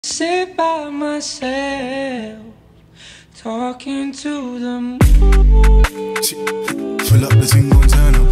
Sit by myself, talking to the moon. Fill up the thing, gon' turn up.